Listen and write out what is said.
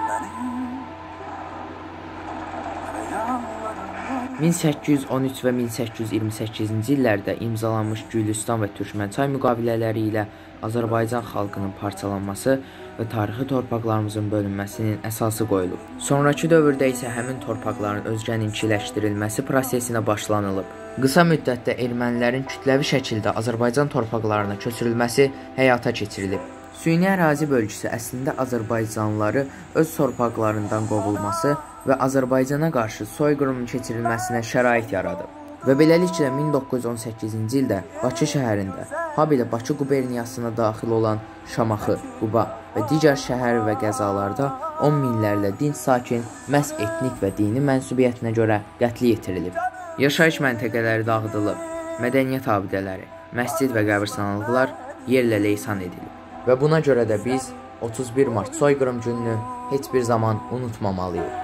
1813 və 1828-ci illərdə imzalanmış Gülüstan və Türkmənçay müqavilələri ilə Azərbaycan xalqının parçalanması və tarixi torpaqlarımızın bölünməsinin əsası qoyulub. Sonrakı dövrdə isə həmin torpaqların özgəninkiləşdirilməsi prosesinə başlanılıb. Qısa müddətdə ermənilərin kütləvi şəkildə Azərbaycan torpaqlarına köçürülməsi həyata keçirilib. Süni ərazi bölgüsü əslində Azərbaycanlıları öz torpaqlarından qovulması və Azərbaycana qarşı soyqırımın keçirilməsinə şərait yaradıb. Və beləliklə 1918-ci ildə Bakı şəhərində, habelə Bakı quberniyasına daxil olan Şamaxı, Quba və digər şəhər və qəzalarda 10 minlərlə dinc sakin məhz etnik və dini mənsubiyyətinə görə qətl yetirilib. Yaşayış məntəqələri dağıdılıb, mədəniyyət abidələri, məscid və qəbirstanlıqlar yerlə leysan edilib. Və buna görə də biz 31 mart soyqırım gününü heç bir zaman unutmamalıyıq.